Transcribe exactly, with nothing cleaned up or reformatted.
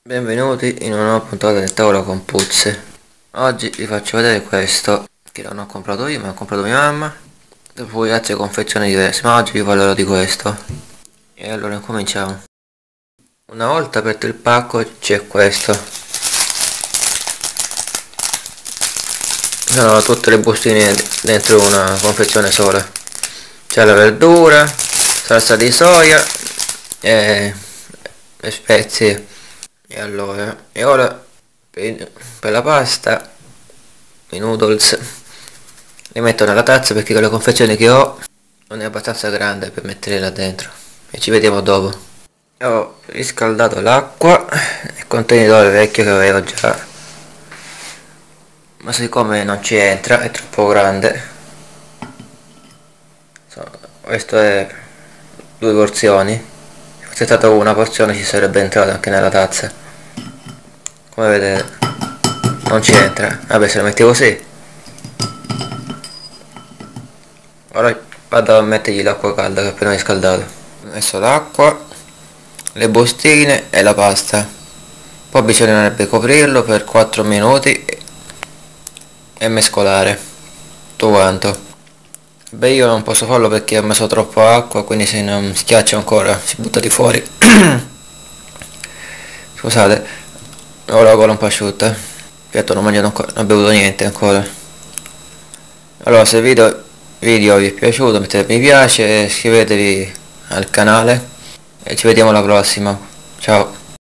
Benvenuti in una nuova puntata del tavolo con puzze. Oggi vi faccio vedere questo che non ho comprato io, ma ho comprato mia mamma, dopo altre confezioni diverse, ma oggi vi parlerò di questo. E allora cominciamo. Una volta aperto il pacco c'è questo. Sono tutte le bustine dentro una confezione sola. C'è la verdura, salsa di soia e le spezie. E allora, e ora per, per la pasta, i noodles, li metto nella tazza perché con le confezioni che ho non è abbastanza grande per mettere là dentro. E ci vediamo dopo. Ho riscaldato l'acqua, il contenitore vecchio che avevo già, ma siccome non ci entra, è troppo grande. Questo è due porzioni. Se fosse stata una porzione ci sarebbe entrato anche nella tazza. Come vedete non ci entra. Vabbè, se lo metti così. Ora vado a mettergli l'acqua calda che ho appena riscaldato. Ho messo l'acqua, le bustine e la pasta. Poi bisognerebbe coprirlo per quattro minuti e mescolare tutto quanto. Beh, io non posso farlo perché ho messo troppa acqua, quindi se non schiaccia ancora si butta di fuori. Scusate, ho la gola un po' asciutta. Piatto non ho mangiato ancora, non ho bevuto niente ancora. Allora, se il video, video vi è piaciuto mettete mi piace e iscrivetevi al canale e ci vediamo alla prossima. Ciao.